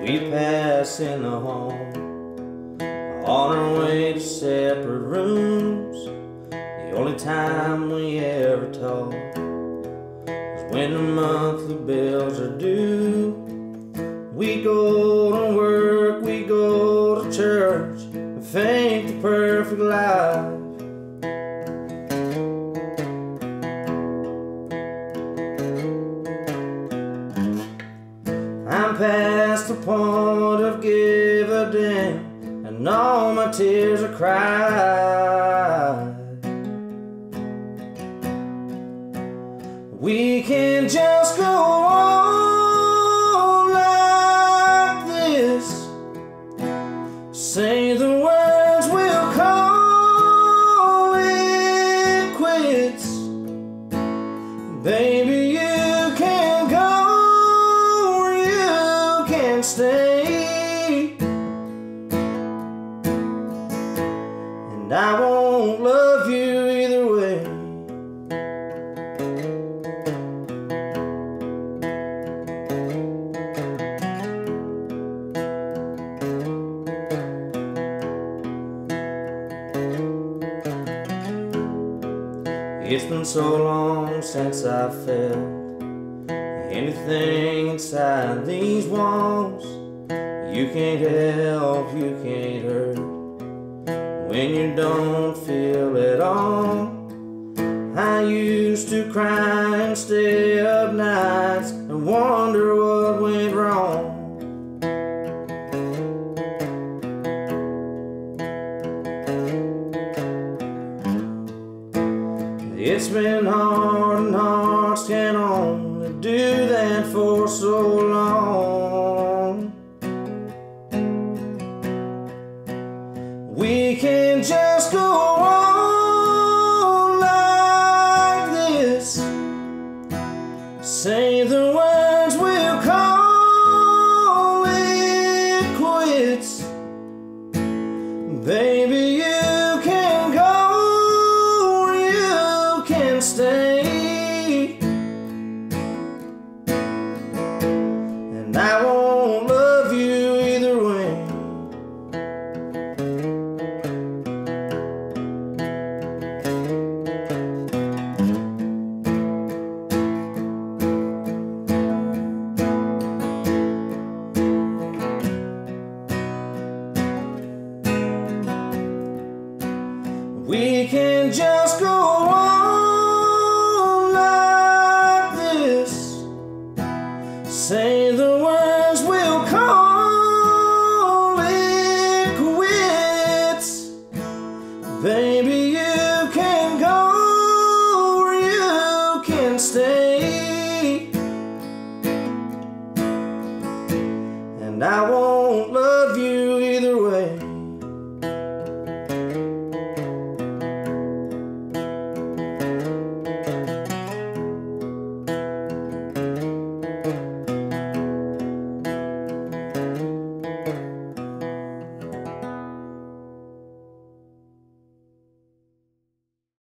We pass in the hall, on our way to separate rooms. The only time we ever talk is when the monthly bills are due. We go to work, we go to church, and think the perfect life. I'm past the point of give a damn, and all my tears are cried. We can just go on like this, say the words, we'll call it quits. Baby, you can go, stay, and I won't love you either way. It's been so long since I felt anything inside these walls. You can't help, you can't hurt when you don't feel it all. I used to cry and stay up nights and wonder what went wrong. It's been hard and hearts can only do that for so long. We can just go on like this, say the words, we'll call it quits. Baby, you can go, you can stay, and I won't love you either way. We can just go on like this, say the words, we'll call it quits. Baby, you can go, or you can stay, and I won't